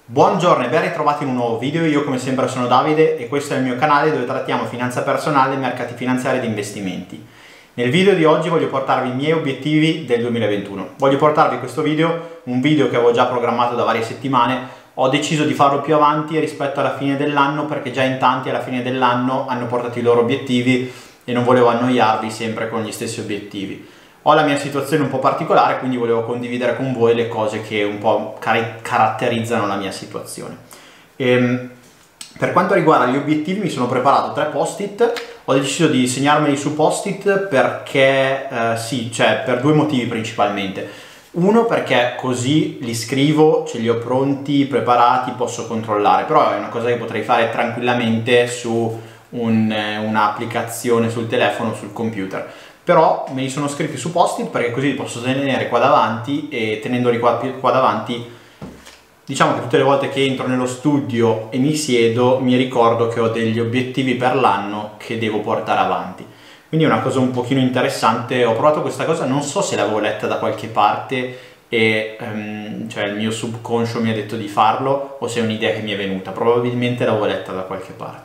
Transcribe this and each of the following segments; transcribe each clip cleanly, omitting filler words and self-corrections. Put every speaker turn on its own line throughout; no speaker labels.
Buongiorno e ben ritrovati in un nuovo video. Io come sempre sono Davide e questo è il mio canale dove trattiamo finanza personale, mercati finanziari ed investimenti. Nel video di oggi voglio portarvi i miei obiettivi del 2021. Voglio portarvi questo video, un video che avevo già programmato da varie settimane. Ho deciso di farlo più avanti rispetto alla fine dell'anno perché già in tanti alla fine dell'anno hanno portato i loro obiettivi e non volevo annoiarvi sempre con gli stessi obiettivi. Ho la mia situazione un po' particolare, quindi volevo condividere con voi le cose che un po' caratterizzano la mia situazione. Per quanto riguarda gli obiettivi mi sono preparato 3 post-it. Ho deciso di segnarmeli su post-it perché per 2 motivi principalmente. Uno, perché così li scrivo, ce li ho pronti, preparati, posso controllare, però è una cosa che potrei fare tranquillamente su un'applicazione sul telefono o sul computer. Però me li sono scritti su post-it perché così li posso tenere qua davanti e tenendoli qua davanti, diciamo che tutte le volte che entro nello studio e mi siedo mi ricordo che ho degli obiettivi per l'anno che devo portare avanti. Quindi è una cosa un pochino interessante. Ho provato questa cosa, non so se l'avevo letta da qualche parte e cioè il mio subconscio mi ha detto di farlo o se è un'idea che mi è venuta. Probabilmente l'avevo letta da qualche parte.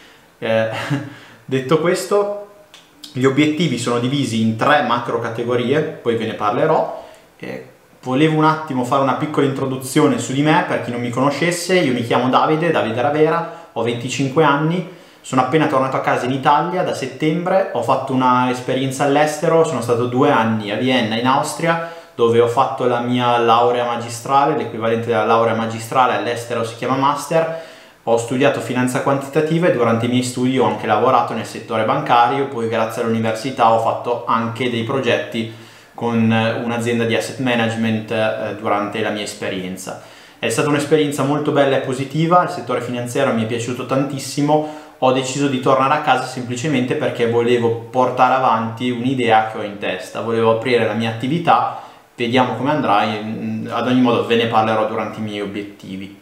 Detto questo, gli obiettivi sono divisi in 3 macro categorie, poi ve ne parlerò. Volevo un attimo fare una piccola introduzione su di me per chi non mi conoscesse. Io mi chiamo Davide Ravera, ho 25 anni, sono appena tornato a casa in Italia da settembre, ho fatto una esperienza all'estero, sono stato 2 anni a Vienna in Austria dove ho fatto la mia laurea magistrale, l'equivalente della laurea magistrale all'estero si chiama master. Ho studiato finanza quantitativa e durante i miei studi ho anche lavorato nel settore bancario, poi grazie all'università ho fatto anche dei progetti con un'azienda di asset management durante la mia esperienza. È stata un'esperienza molto bella e positiva, il settore finanziario mi è piaciuto tantissimo, ho deciso di tornare a casa semplicemente perché volevo portare avanti un'idea che ho in testa, volevo aprire la mia attività, vediamo come andrà, ad ogni modo ve ne parlerò durante i miei obiettivi.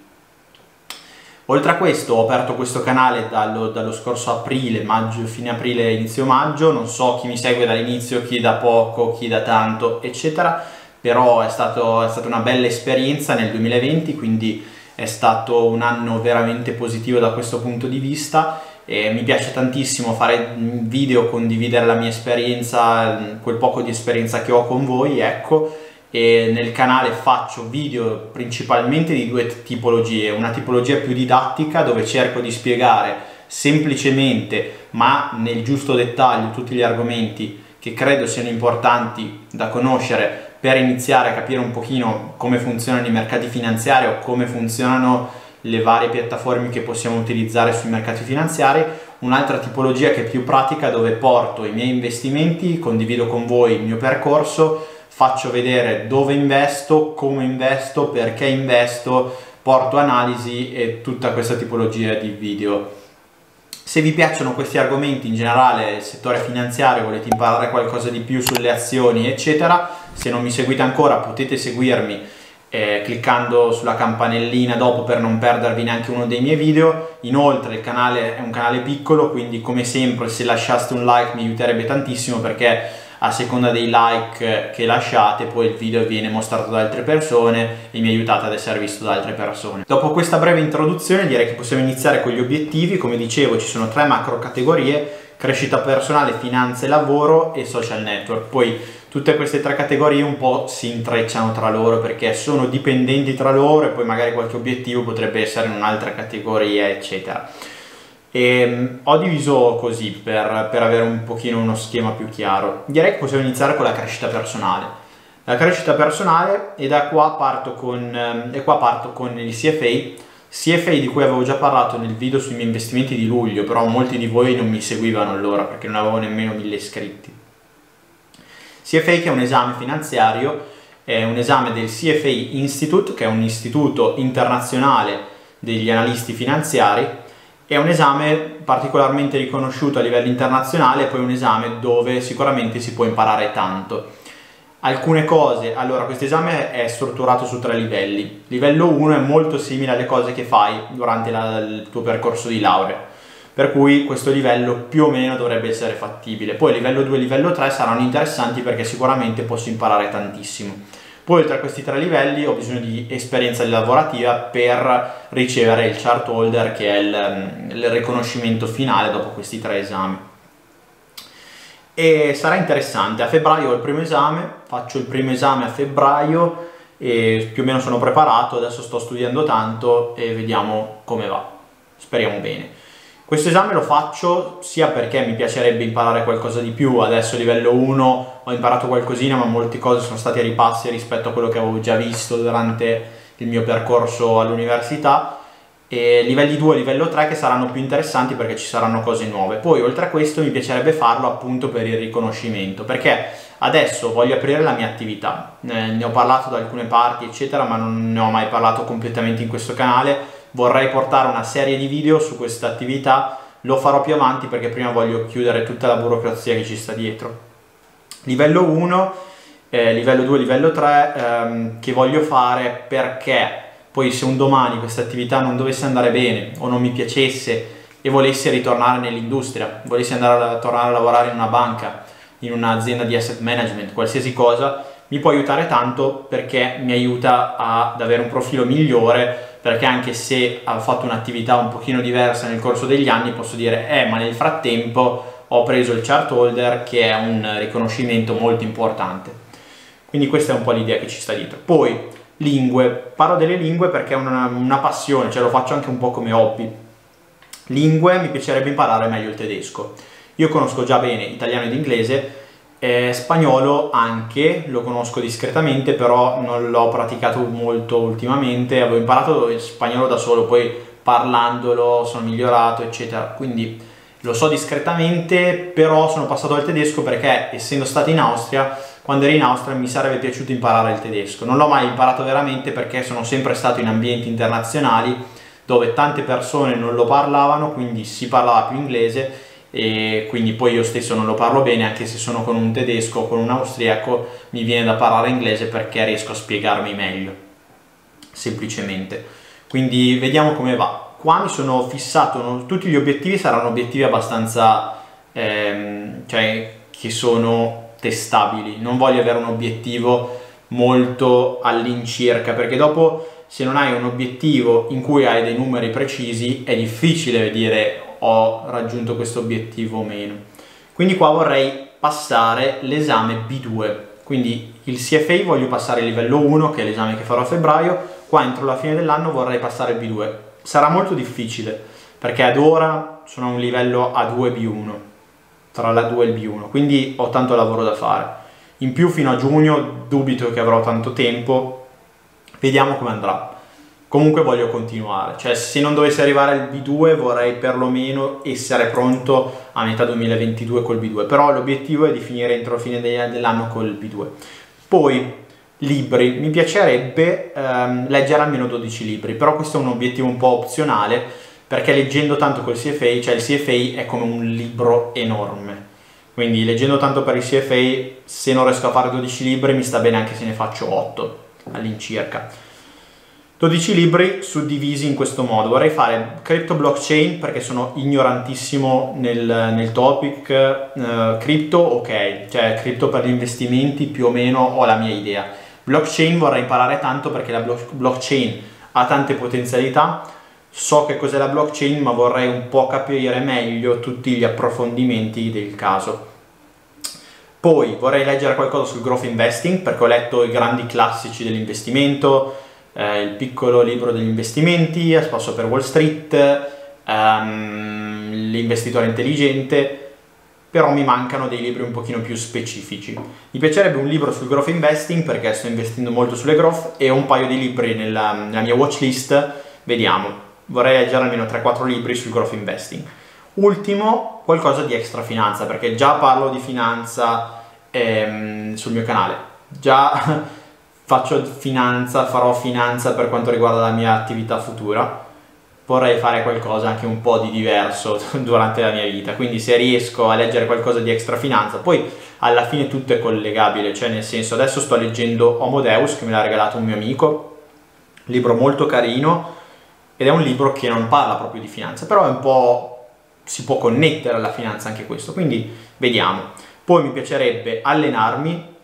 Oltre a questo ho aperto questo canale dallo scorso aprile, fine aprile, inizio maggio, non so chi mi segue dall'inizio, chi da poco, chi da tanto, eccetera, però è stata una bella esperienza nel 2020, quindi è stato un anno veramente positivo da questo punto di vista e mi piace tantissimo fare video, condividere la mia esperienza, quel poco di esperienza che ho con voi, ecco. E nel canale faccio video principalmente di 2 tipologie, una tipologia più didattica dove cerco di spiegare semplicemente ma nel giusto dettaglio tutti gli argomenti che credo siano importanti da conoscere per iniziare a capire un pochino come funzionano i mercati finanziari o come funzionano le varie piattaforme che possiamo utilizzare sui mercati finanziari. Un'altra tipologia che è più pratica dove porto i miei investimenti, condivido con voi il mio percorso, faccio vedere dove investo, come investo, perché investo, porto analisi e tutta questa tipologia di video. Se vi piacciono questi argomenti in generale, il settore finanziario, volete imparare qualcosa di più sulle azioni, eccetera, se non mi seguite ancora potete seguirmi cliccando sulla campanellina dopo per non perdervi neanche uno dei miei video. Inoltre il canale è un canale piccolo, quindi come sempre se lasciaste un like mi aiuterebbe tantissimo perché a seconda dei like che lasciate poi il video viene mostrato da altre persone e mi aiutate ad essere visto da altre persone. Dopo questa breve introduzione direi che possiamo iniziare con gli obiettivi. Come dicevo ci sono 3 macro categorie: crescita personale, finanza e lavoro e social network. Poi tutte queste 3 categorie un po' si intrecciano tra loro perché sono dipendenti tra loro e poi magari qualche obiettivo potrebbe essere in un'altra categoria, eccetera. E ho diviso così per avere un pochino uno schema più chiaro. Direi che possiamo iniziare con la crescita personale. La crescita personale, e da qua parto con il CFA di cui avevo già parlato nel video sui miei investimenti di luglio, però molti di voi non mi seguivano allora perché non avevo nemmeno 1000 iscritti. CFA che è un esame finanziario, è un esame del CFA Institute, che è un istituto internazionale degli analisti finanziari. È un esame particolarmente riconosciuto a livello internazionale, poi un esame dove sicuramente si può imparare tanto. Alcune cose, allora questo esame è strutturato su 3 livelli. Livello 1 è molto simile alle cose che fai durante il tuo percorso di laurea, per cui questo livello più o meno dovrebbe essere fattibile. Poi livello 2 e livello 3 saranno interessanti perché sicuramente posso imparare tantissimo. Poi oltre a questi 3 livelli ho bisogno di esperienza lavorativa per ricevere il chart holder, che è il riconoscimento finale dopo questi 3 esami. E sarà interessante. A febbraio ho il primo esame, faccio il primo esame a febbraio e più o meno sono preparato, adesso sto studiando tanto e vediamo come va, speriamo bene. Questo esame lo faccio sia perché mi piacerebbe imparare qualcosa di più, adesso a livello 1 ho imparato qualcosina, ma molte cose sono state ripassi rispetto a quello che avevo già visto durante il mio percorso all'università, e livelli 2 e livello 3 che saranno più interessanti perché ci saranno cose nuove. Poi oltre a questo mi piacerebbe farlo appunto per il riconoscimento, perché adesso voglio aprire la mia attività, ne ho parlato da alcune parti eccetera, ma non ne ho mai parlato completamente in questo canale. Vorrei portare una serie di video su questa attività, lo farò più avanti perché prima voglio chiudere tutta la burocrazia che ci sta dietro. Livello 1, livello 2, livello 3 che voglio fare perché poi se un domani questa attività non dovesse andare bene o non mi piacesse e volessi ritornare nell'industria, volessi tornare a lavorare in una banca, in un'azienda di asset management, qualsiasi cosa, mi può aiutare tanto perché mi aiuta ad avere un profilo migliore, perché anche se ho fatto un'attività un pochino diversa nel corso degli anni posso dire ma nel frattempo ho preso il chart holder, che è un riconoscimento molto importante. Quindi questa è un po' l'idea che ci sta dietro. Poi lingue, parlo delle lingue perché è una passione, cioè lo faccio anche un po' come hobby. Lingue, mi piacerebbe imparare meglio il tedesco. Io conosco già bene italiano ed inglese, spagnolo anche, lo conosco discretamente, però non l'ho praticato molto ultimamente. Avevo imparato il spagnolo da solo, poi parlandolo sono migliorato eccetera, quindi lo so discretamente, però sono passato al tedesco perché essendo stato in Austria, quando ero in Austria mi sarebbe piaciuto imparare il tedesco. Non l'ho mai imparato veramente perché sono sempre stato in ambienti internazionali dove tante persone non lo parlavano, quindi si parlava più inglese, e quindi poi io stesso non lo parlo bene, anche se sono con un tedesco o con un austriaco mi viene da parlare inglese perché riesco a spiegarmi meglio, semplicemente. Quindi vediamo come va. Qua mi sono fissato, tutti gli obiettivi saranno obiettivi abbastanza cioè che sono testabili, non voglio avere un obiettivo molto all'incirca, perché dopo se non hai un obiettivo in cui hai dei numeri precisi è difficile dire ho raggiunto questo obiettivo o meno. Quindi qua vorrei passare l'esame B2, quindi il CFA voglio passare il livello 1 che è l'esame che farò a febbraio, qua entro la fine dell'anno vorrei passare il B2. Sarà molto difficile perché ad ora sono a un livello A2 B1, tra la 2 e il B1, quindi ho tanto lavoro da fare. In più fino a giugno dubito che avrò tanto tempo, vediamo come andrà. Comunque voglio continuare, cioè se non dovesse arrivare il B2 vorrei perlomeno essere pronto a metà 2022 col B2, però l'obiettivo è di finire entro la fine dell'anno col B2. Poi libri, mi piacerebbe leggere almeno 12 libri, però questo è un obiettivo un po' opzionale perché leggendo tanto col CFA, cioè il CFA è come un libro enorme, quindi leggendo tanto per il CFA, se non riesco a fare 12 libri mi sta bene anche se ne faccio 8 all'incirca. 12 libri suddivisi in questo modo. Vorrei fare crypto blockchain perché sono ignorantissimo nel topic. Crypto ok, cioè crypto per gli investimenti più o meno ho la mia idea. Blockchain vorrei imparare tanto perché la blockchain ha tante potenzialità. So che cos'è la blockchain, ma vorrei un po' capire meglio tutti gli approfondimenti del caso. Poi vorrei leggere qualcosa sul growth investing perché ho letto i grandi classici dell'investimento, il piccolo libro degli investimenti, A spasso per Wall Street, l'investitore intelligente, però mi mancano dei libri un pochino più specifici. Mi piacerebbe un libro sul growth investing perché sto investendo molto sulle growth e un paio di libri nella mia watchlist, vediamo, vorrei leggere almeno 3-4 libri sul growth investing. Ultimo, qualcosa di extra finanza, perché già parlo di finanza sul mio canale, già faccio finanza, farò finanza per quanto riguarda la mia attività futura, vorrei fare qualcosa anche un po' di diverso durante la mia vita, quindi se riesco a leggere qualcosa di extra finanza, poi alla fine tutto è collegabile, cioè nel senso adesso sto leggendo Homo Deus che me l'ha regalato un mio amico, libro molto carino ed è un libro che non parla proprio di finanza, però è un po' si può connettere alla finanza anche questo, quindi vediamo. Poi mi piacerebbe allenarmi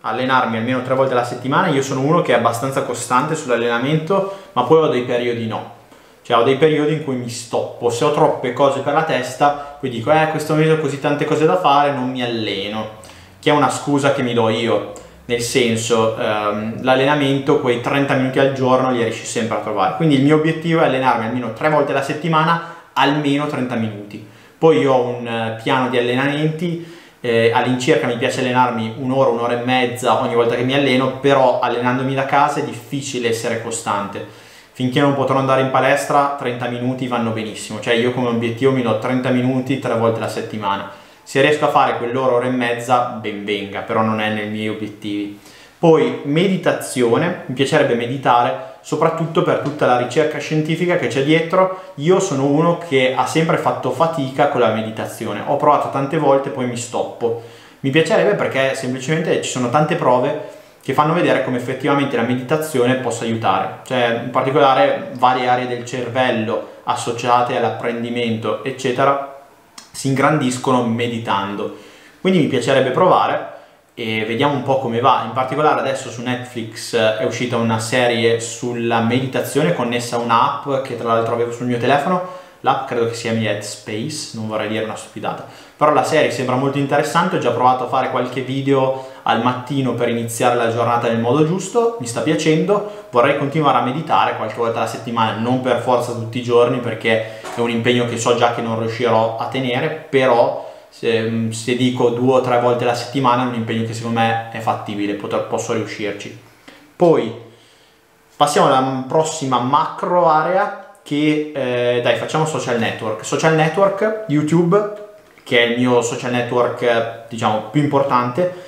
allenarmi almeno 3 volte alla settimana. Io sono uno che è abbastanza costante sull'allenamento, ma poi ho dei periodi no. Cioè ho dei periodi in cui mi stoppo, se ho troppe cose per la testa, poi dico questo mese ho così tante cose da fare, non mi alleno, che è una scusa che mi do io, nel senso l'allenamento, quei 30 minuti al giorno li riesci sempre a trovare, quindi il mio obiettivo è allenarmi almeno 3 volte alla settimana, almeno 30 minuti. Poi io ho un piano di allenamenti, all'incirca mi piace allenarmi un'ora, un'ora e mezza ogni volta che mi alleno, però allenandomi da casa è difficile essere costante. Finché non potrò andare in palestra 30 minuti vanno benissimo, cioè io come obiettivo mi do 30 minuti 3 volte alla settimana. Se riesco a fare quell'ora, ora e mezza, ben venga, però non è nei miei obiettivi. Poi meditazione, mi piacerebbe meditare, soprattutto per tutta la ricerca scientifica che c'è dietro. Io sono uno che ha sempre fatto fatica con la meditazione, ho provato tante volte, poi mi stoppo. Mi piacerebbe perché semplicemente ci sono tante prove che fanno vedere come effettivamente la meditazione possa aiutare, cioè in particolare varie aree del cervello associate all'apprendimento, eccetera, si ingrandiscono meditando. Quindi mi piacerebbe provare e vediamo un po' come va. In particolare adesso su Netflix è uscita una serie sulla meditazione connessa a un'app che tra l'altro avevo sul mio telefono. L'app credo che si chiami Headspace, non vorrei dire una stupidata, però la serie sembra molto interessante. Ho già provato a fare qualche video al mattino per iniziare la giornata nel modo giusto, mi sta piacendo, vorrei continuare a meditare qualche volta alla settimana, non per forza tutti i giorni perché è un impegno che so già che non riuscirò a tenere, però se dico 2 o 3 volte alla settimana è un impegno che secondo me è fattibile, posso riuscirci. Poi passiamo alla prossima macro area che dai, facciamo social network. Social network, YouTube, che è il mio social network diciamo più importante.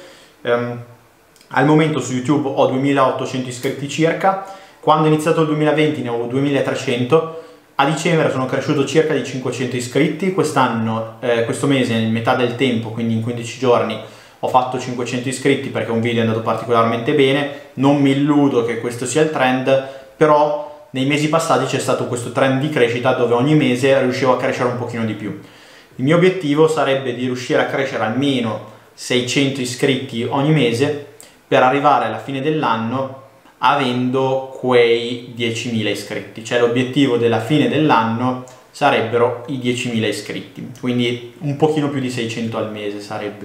Al momento su YouTube ho 2800 iscritti circa, quando è iniziato il 2020 ne avevo 2300, a dicembre sono cresciuto circa di 500 iscritti, quest'anno, questo mese, in metà del tempo, quindi in 15 giorni, ho fatto 500 iscritti perché un video è andato particolarmente bene. Non mi illudo che questo sia il trend, però nei mesi passati c'è stato questo trend di crescita dove ogni mese riuscivo a crescere un pochino di più. Il mio obiettivo sarebbe di riuscire a crescere almeno 600 iscritti ogni mese per arrivare alla fine dell'anno avendo quei 10.000 iscritti, cioè l'obiettivo della fine dell'anno sarebbero i 10.000 iscritti, quindi un pochino più di 600 al mese sarebbe.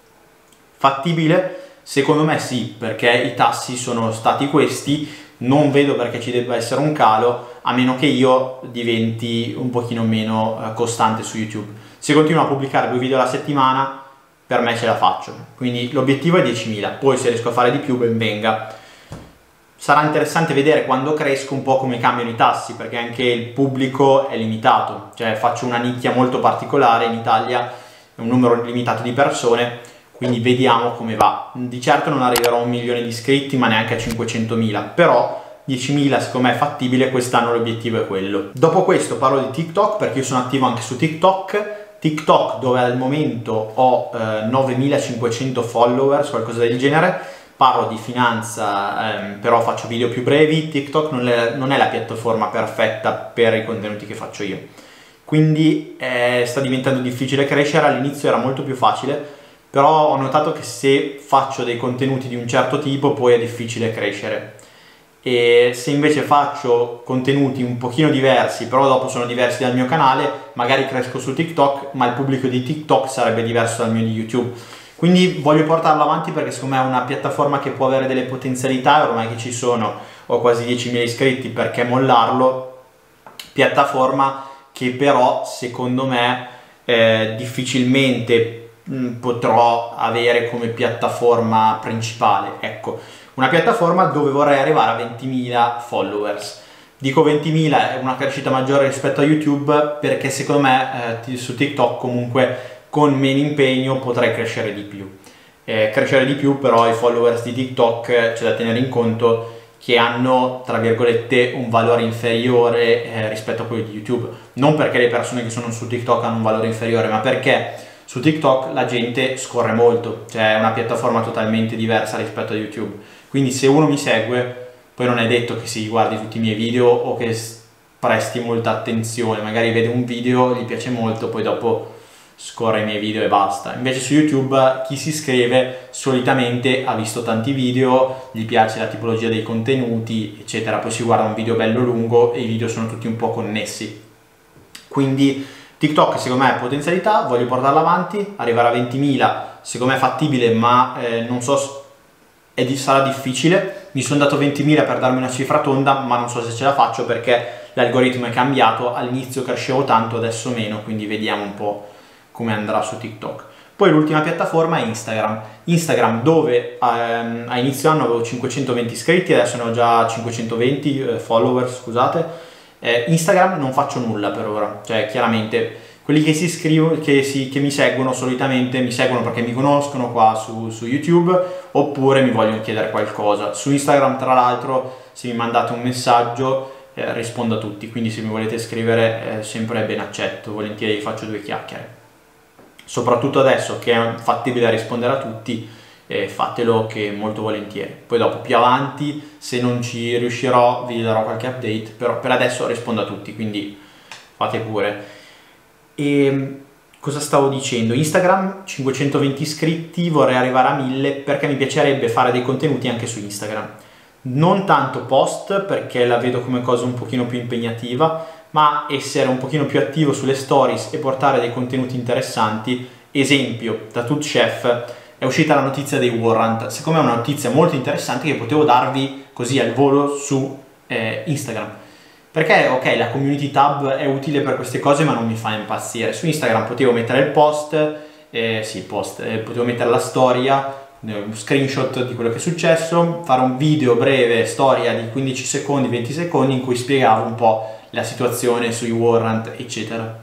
Fattibile? Secondo me sì, perché i tassi sono stati questi, non vedo perché ci debba essere un calo, a meno che io diventi un pochino meno costante su YouTube. Se continuo a pubblicare 2 video alla settimana, per me ce la faccio, quindi l'obiettivo è 10.000, poi se riesco a fare di più ben venga. Sarà interessante vedere quando cresco un po' come cambiano i tassi, perché anche il pubblico è limitato, cioè faccio una nicchia molto particolare, in Italia è un numero limitato di persone, quindi vediamo come va. Di certo non arriverò a 1 milione di iscritti, ma neanche a 500.000, però 10.000 secondo me è fattibile, quest'anno l'obiettivo è quello. Dopo questo parlo di TikTok, perché io sono attivo anche su TikTok, dove al momento ho 9.500 followers, qualcosa del genere. Parlo di finanza, però faccio video più brevi. TikTok non è la piattaforma perfetta per i contenuti che faccio io, quindi sta diventando difficile crescere. All'inizio era molto più facile, però ho notato che se faccio dei contenuti di un certo tipo poi è difficile crescere, e se invece faccio contenuti un pochino diversi, però dopo sono diversi dal mio canale, magari cresco su TikTok, ma il pubblico di TikTok sarebbe diverso dal mio di YouTube. Quindi voglio portarlo avanti perché secondo me è una piattaforma che può avere delle potenzialità, ormai che ci sono, ho quasi 10.000 iscritti, perché mollarlo? Piattaforma che però secondo me difficilmente potrò avere come piattaforma principale. Ecco, una piattaforma dove vorrei arrivare a 20.000 followers. Dico 20.000 è una crescita maggiore rispetto a YouTube perché secondo me su TikTok comunque con meno impegno potrei crescere di più. Però i followers di TikTok c'è da tenere in conto che hanno, tra virgolette, un valore inferiore rispetto a quelli di YouTube. Non perché le persone che sono su TikTok hanno un valore inferiore, ma perché su TikTok la gente scorre molto, cioè è una piattaforma totalmente diversa rispetto a YouTube. Quindi se uno mi segue, poi non è detto che si guardi tutti i miei video o che presti molta attenzione, magari vede un video, gli piace molto, poi dopo scorre i miei video e basta. Invece su YouTube chi si iscrive solitamente ha visto tanti video, gli piace la tipologia dei contenuti, eccetera, poi si guarda un video bello lungo e i video sono tutti un po' connessi. Quindi TikTok secondo me ha potenzialità, voglio portarla avanti, arrivare a 20.000 secondo me è fattibile, ma non so, sarà difficile. Mi sono dato 20.000 per darmi una cifra tonda, ma non so se ce la faccio perché l'algoritmo è cambiato, all'inizio crescevo tanto, adesso meno, quindi vediamo un po' come andrà su TikTok. Poi l'ultima piattaforma è Instagram dove a inizio anno avevo 520 iscritti, adesso ne ho già 520 follower, scusate. Instagram non faccio nulla per ora, cioè chiaramente quelli che si iscrivono, che mi seguono solitamente mi seguono perché mi conoscono qua su YouTube, oppure mi vogliono chiedere qualcosa. Su Instagram tra l'altro se mi mandate un messaggio rispondo a tutti, quindi se mi volete scrivere sempre ben accetto, volentieri faccio due chiacchiere. Soprattutto adesso che è fattibile rispondere a tutti, fatelo che molto volentieri. Poi dopo più avanti se non ci riuscirò vi darò qualche update, però per adesso rispondo a tutti, quindi fate pure. E cosa stavo dicendo? Instagram 520 iscritti, vorrei arrivare a 1000 perché mi piacerebbe fare dei contenuti anche su Instagram, non tanto post perché la vedo come cosa un pochino più impegnativa, ma essere un pochino più attivo sulle stories e portare dei contenuti interessanti. Esempio, da Tut Chef è uscita la notizia dei Warrant, secondo me è una notizia molto interessante che potevo darvi così al volo su Instagram. Perché ok, la community tab è utile per queste cose ma non mi fa impazzire. Su Instagram potevo mettere il post, potevo mettere la storia, un screenshot di quello che è successo, fare un video breve, storia di 15 secondi, 20 secondi in cui spiegavo un po' la situazione sui warrant, eccetera.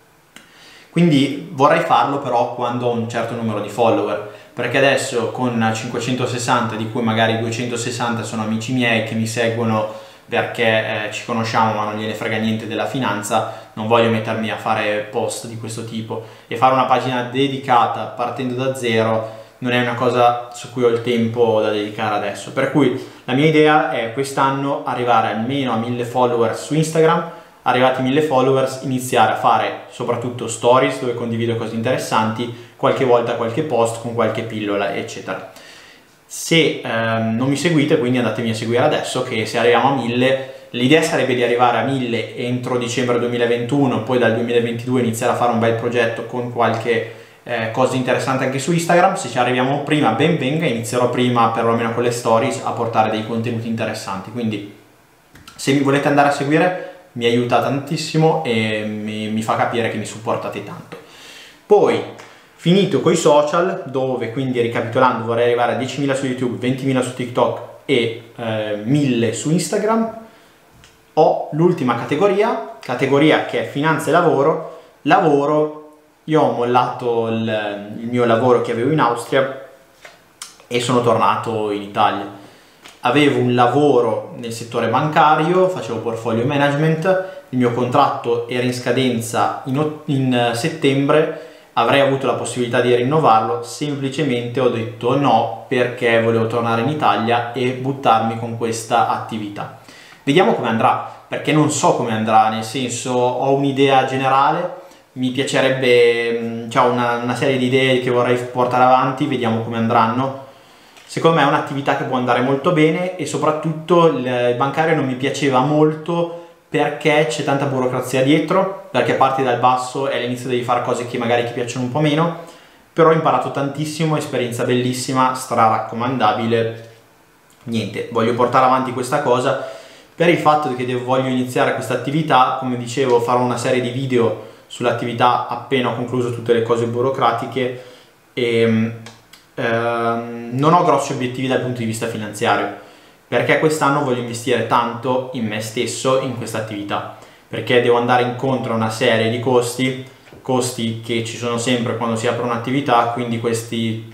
Quindi vorrei farlo però quando ho un certo numero di follower, perché adesso con 560, di cui magari 260 sono amici miei che mi seguono perché ci conosciamo ma non gliene frega niente della finanza, non voglio mettermi a fare post di questo tipo, e fare una pagina dedicata partendo da zero non è una cosa su cui ho il tempo da dedicare adesso. Per cui la mia idea è quest'anno arrivare almeno a 1000 follower su Instagram, arrivati a 1000 followers iniziare a fare soprattutto stories dove condivido cose interessanti, qualche volta qualche post con qualche pillola eccetera. Se non mi seguite, quindi andatemi a seguire adesso, che se arriviamo a 1000, l'idea sarebbe di arrivare a 1000 entro dicembre 2021, poi dal 2022 iniziare a fare un bel progetto con qualche cosa interessante anche su Instagram. Se ci arriviamo prima ben venga, inizierò prima perlomeno con le stories a portare dei contenuti interessanti, quindi se mi volete andare a seguire mi aiuta tantissimo e mi fa capire che mi supportate tanto. Poi finito coi social, dove quindi ricapitolando vorrei arrivare a 10.000 su YouTube, 20.000 su TikTok e 1.000 su Instagram, ho l'ultima categoria che è finanza e lavoro. Io ho mollato il mio lavoro che avevo in Austria e sono tornato in Italia. Avevo un lavoro nel settore bancario, facevo portfolio management, il mio contratto era in scadenza in settembre, avrei avuto la possibilità di rinnovarlo, semplicemente ho detto no perché volevo tornare in Italia e buttarmi con questa attività. Vediamo come andrà, perché non so come andrà, nel senso ho un'idea generale, mi piacerebbe, ho una serie di idee che vorrei portare avanti, vediamo come andranno. Secondo me è un'attività che può andare molto bene e soprattutto il bancario non mi piaceva molto perché c'è tanta burocrazia dietro, perché parti dal basso e all'inizio devi fare cose che magari ti piacciono un po' meno, però ho imparato tantissimo, esperienza bellissima, stra raccomandabile. Niente, voglio portare avanti questa cosa per il fatto che voglio iniziare questa attività. Come dicevo, farò una serie di video sull'attività appena ho concluso tutte le cose burocratiche e non ho grossi obiettivi dal punto di vista finanziario, perché quest'anno voglio investire tanto in me stesso in questa attività, perché devo andare incontro a una serie di costi che ci sono sempre quando si apre un'attività, quindi questi,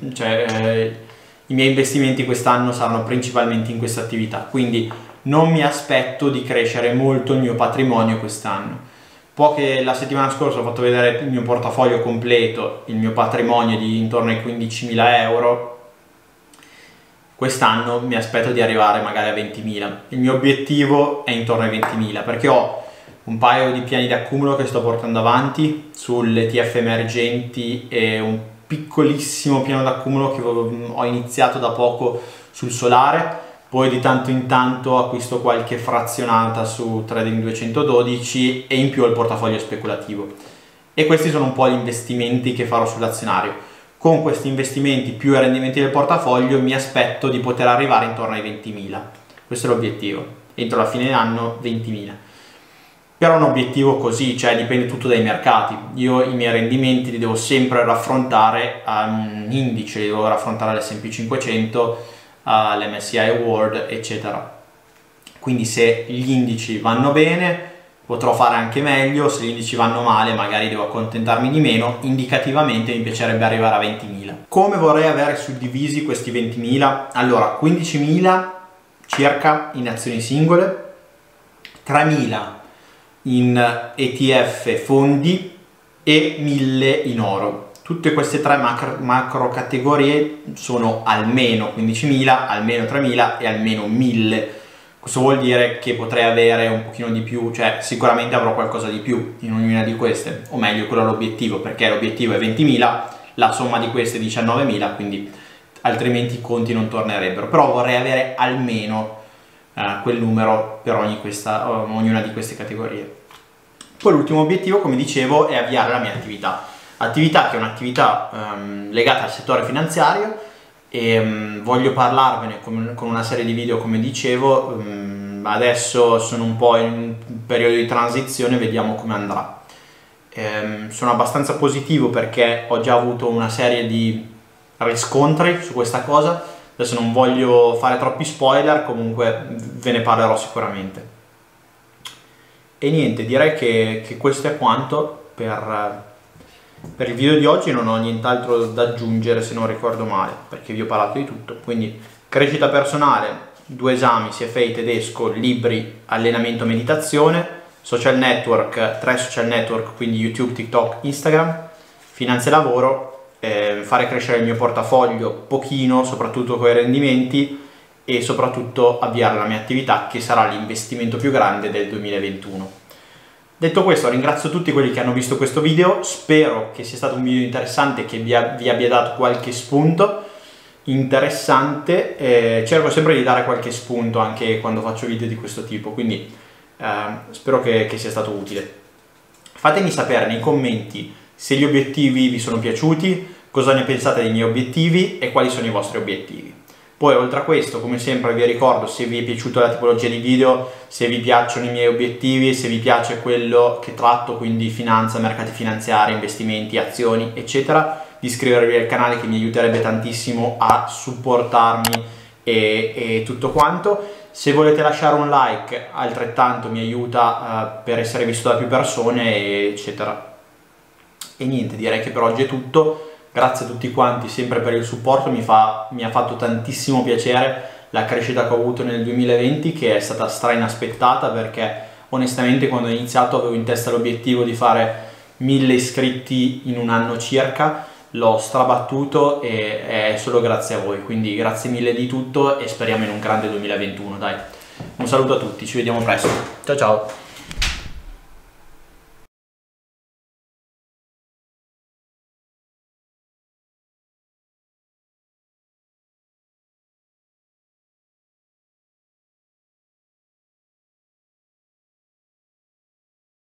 i miei investimenti quest'anno saranno principalmente in questa attività, quindi non mi aspetto di crescere molto il mio patrimonio quest'anno. Che la settimana scorsa ho fatto vedere il mio portafoglio completo, il mio patrimonio di intorno ai 15.000 euro, quest'anno mi aspetto di arrivare magari a 20.000. Il mio obiettivo è intorno ai 20.000 perché ho un paio di piani di accumulo che sto portando avanti sulle ETF emergenti e un piccolissimo piano d'accumulo che ho iniziato da poco sul solare. Poi di tanto in tanto acquisto qualche frazionata su Trading 212 e in più il portafoglio speculativo. E questi sono un po' gli investimenti che farò sull'azionario. Con questi investimenti più i rendimenti del portafoglio mi aspetto di poter arrivare intorno ai 20.000. Questo è l'obiettivo. Entro la fine dell'anno 20.000. Però è un obiettivo così, cioè dipende tutto dai mercati. Io i miei rendimenti li devo sempre raffrontare a un indice, li devo raffrontare all'S&P 500, all'MSCI World, eccetera. Quindi se gli indici vanno bene potrò fare anche meglio, se gli indici vanno male magari devo accontentarmi di meno. Indicativamente mi piacerebbe arrivare a 20.000. Come vorrei avere suddivisi questi 20.000? Allora, 15.000 circa in azioni singole, 3.000 in ETF fondi e 1.000 in oro. Tutte queste tre macro categorie sono almeno 15.000, almeno 3.000 e almeno 1.000. Questo vuol dire che potrei avere un pochino di più, cioè sicuramente avrò qualcosa di più in ognuna di queste, o meglio quello è l'obiettivo, perché l'obiettivo è 20.000, la somma di queste è 19.000, quindi altrimenti i conti non tornerebbero. Però vorrei avere almeno quel numero per ognuna di queste categorie. Poi l'ultimo obiettivo, come dicevo, è avviare la mia attività che è un'attività legata al settore finanziario e voglio parlarvene con una serie di video, come dicevo. Adesso sono un po' in un periodo di transizione, vediamo come andrà. Sono abbastanza positivo perché ho già avuto una serie di riscontri su questa cosa. Adesso non voglio fare troppi spoiler, comunque ve ne parlerò sicuramente. E niente, direi che questo è quanto per il video di oggi. Non ho nient'altro da aggiungere, se non ricordo male, perché vi ho parlato di tutto. Quindi crescita personale, 2 esami, CFA tedesco, libri, allenamento, meditazione, social network, 3 social network, quindi YouTube, TikTok, Instagram, finanza e lavoro, fare crescere il mio portafoglio pochino, soprattutto con i rendimenti, e soprattutto avviare la mia attività, che sarà l'investimento più grande del 2021. Detto questo, ringrazio tutti quelli che hanno visto questo video, spero che sia stato un video interessante, che vi abbia dato qualche spunto interessante. Cerco sempre di dare qualche spunto anche quando faccio video di questo tipo, quindi spero che sia stato utile. Fatemi sapere nei commenti se gli obiettivi vi sono piaciuti, cosa ne pensate dei miei obiettivi e quali sono i vostri obiettivi. Poi oltre a questo, come sempre vi ricordo, se vi è piaciuta la tipologia di video, se vi piacciono i miei obiettivi, se vi piace quello che tratto, quindi finanza, mercati finanziari, investimenti, azioni, eccetera, di iscrivervi al canale, che mi aiuterebbe tantissimo a supportarmi e tutto quanto. Se volete lasciare un like, altrettanto mi aiuta per essere visto da più persone, eccetera. E niente, direi che per oggi è tutto. Grazie a tutti quanti sempre per il supporto, mi ha fatto tantissimo piacere la crescita che ho avuto nel 2020, che è stata inaspettata, perché onestamente quando ho iniziato avevo in testa l'obiettivo di fare 1.000 iscritti in un anno circa, l'ho strabattuto e è solo grazie a voi, quindi grazie mille di tutto e speriamo in un grande 2021, dai. Un saluto a tutti, ci vediamo presto, ciao ciao!